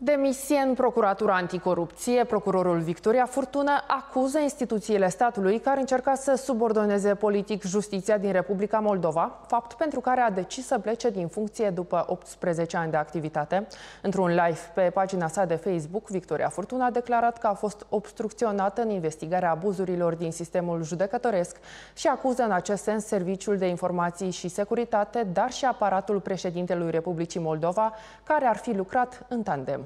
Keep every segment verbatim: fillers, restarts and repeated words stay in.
Demisie în Procuratura Anticorupție, procurorul Victoria Furtună acuză instituțiile statului care încerca să subordoneze politic justiția din Republica Moldova, fapt pentru care a decis să plece din funcție după optsprezece ani de activitate. Într-un live pe pagina sa de Facebook, Victoria Furtună a declarat că a fost obstrucționată în investigarea abuzurilor din sistemul judecătoresc și acuză în acest sens Serviciul de Informații și Securitate, dar și aparatul președintelui Republicii Moldova, care ar fi lucrat în tandem.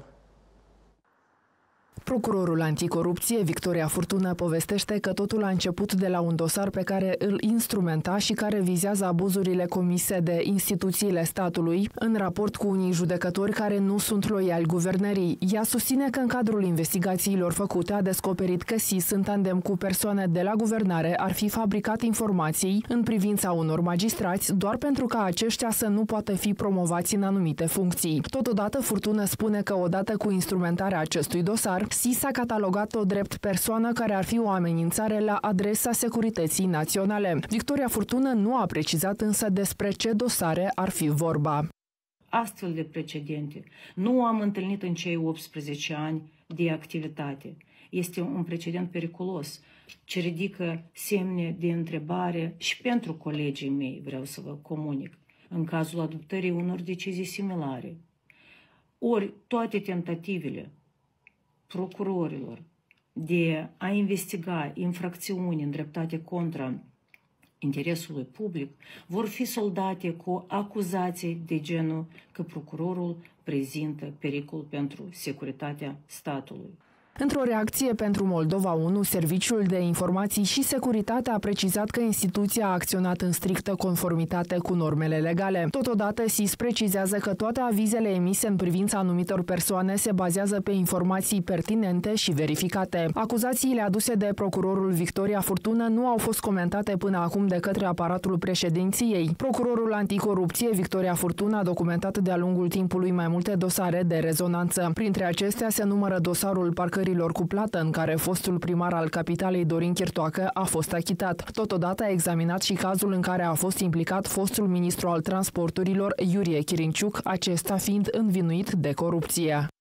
Procurorul Anticorupție, Victoria Furtună, povestește că totul a început de la un dosar pe care îl instrumenta și care vizează abuzurile comise de instituțiile statului în raport cu unii judecători care nu sunt loiali guvernării. Ea susține că în cadrul investigațiilor făcute a descoperit că S I S, în tandem cu persoane de la guvernare, ar fi fabricat informații în privința unor magistrați doar pentru ca aceștia să nu poată fi promovați în anumite funcții. Totodată, Furtună spune că odată cu instrumentarea acestui dosar, S I S a catalogat-o drept persoană care ar fi o amenințare la adresa securității naționale. Victoria Furtună nu a precizat însă despre ce dosare ar fi vorba. Astfel de precedente nu am întâlnit în cei optsprezece ani de activitate. Este un precedent periculos ce ridică semne de întrebare și pentru colegii mei, vreau să vă comunic, în cazul adoptării unor decizii similare. Ori toate tentativele procurorilor de a investiga infracțiuni îndreptate contra interesului public vor fi soldate cu acuzații de genul că procurorul prezintă pericol pentru securitatea statului. Într-o reacție pentru Moldova unu, Serviciul de Informații și Securitate a precizat că instituția a acționat în strictă conformitate cu normele legale. Totodată, S I S precizează că toate avizele emise în privința anumitor persoane se bazează pe informații pertinente și verificate. Acuzațiile aduse de procurorul Victoria Furtună nu au fost comentate până acum de către aparatul președinției. Procurorul Anticorupție, Victoria Furtună, a documentat de-a lungul timpului mai multe dosare de rezonanță. Printre acestea se numără dosarul parcării cu plată, în care fostul primar al capitalei, Dorin Chirtoacă, a fost achitat. Totodată a examinat și cazul în care a fost implicat fostul ministru al transporturilor, Iurie Chirinciuc, acesta fiind învinuit de corupție.